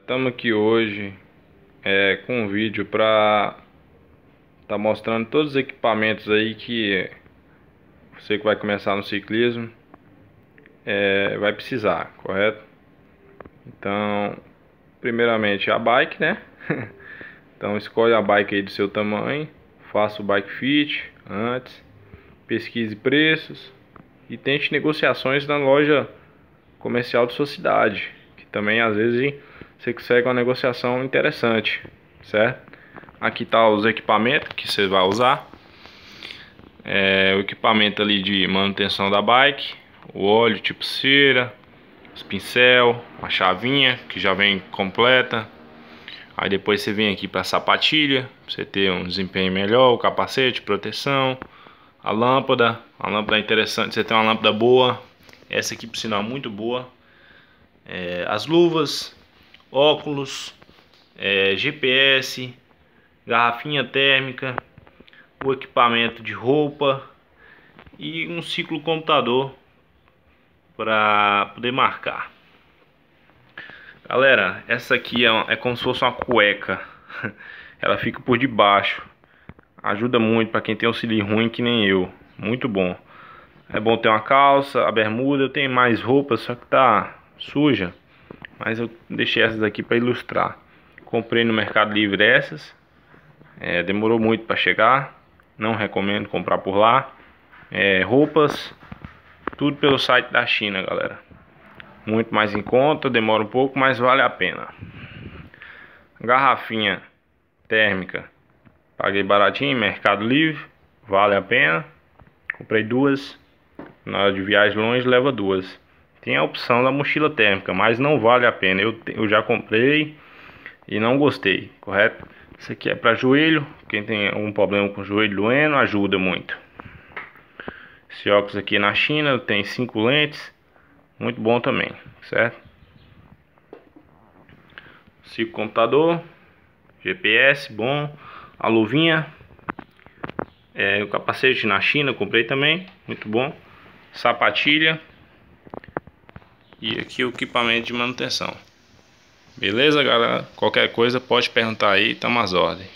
Estamos aqui hoje com um vídeo para tá mostrando todos os equipamentos aí que você que vai começar no ciclismo vai precisar, correto? Então, primeiramente a bike, né? Então escolhe a bike aí do seu tamanho, faça o bike fit antes, pesquise preços e tente negociações na loja comercial de sua cidade, que também às vezes você consegue uma negociação interessante, certo? Aqui tá os equipamentos que você vai usar, o equipamento ali de manutenção da bike, o óleo tipo cera, os pincel, a chavinha que já vem completa. Aí depois você vem aqui para a sapatilha, pra você ter um desempenho melhor, o capacete, proteção, a lâmpada é interessante, você tem uma lâmpada boa, essa aqui por sinal é muito boa. As luvas, óculos, GPS, garrafinha térmica, o equipamento de roupa e um ciclo computador para poder marcar. Galera, essa aqui é como se fosse uma cueca. Ela fica por debaixo. Ajuda muito para quem tem auxílio ruim que nem eu. Muito bom. É bom ter uma calça, a bermuda. Eu tenho mais roupas, só que tá suja. Mas eu deixei essas aqui para ilustrar. Comprei no Mercado Livre essas. Demorou muito para chegar. Não recomendo comprar por lá. Roupas, tudo pelo site da China, galera. Muito mais em conta, demora um pouco, mas vale a pena. Garrafinha térmica, paguei baratinho, Mercado Livre, vale a pena. Comprei duas. Na hora de viagem longe, leva duas. Tem a opção da mochila térmica, mas não vale a pena. Eu já comprei e não gostei, correto? Isso aqui é para joelho. Quem tem algum problema com o joelho doendo, ajuda muito. Esse óculos aqui na China tem 5 lentes. Muito bom também, certo? Ciclo computador, GPS, bom. A luvinha, o capacete na China, comprei também, muito bom. Sapatilha e aqui o equipamento de manutenção. Beleza, galera? Qualquer coisa pode perguntar aí, tá às ordens.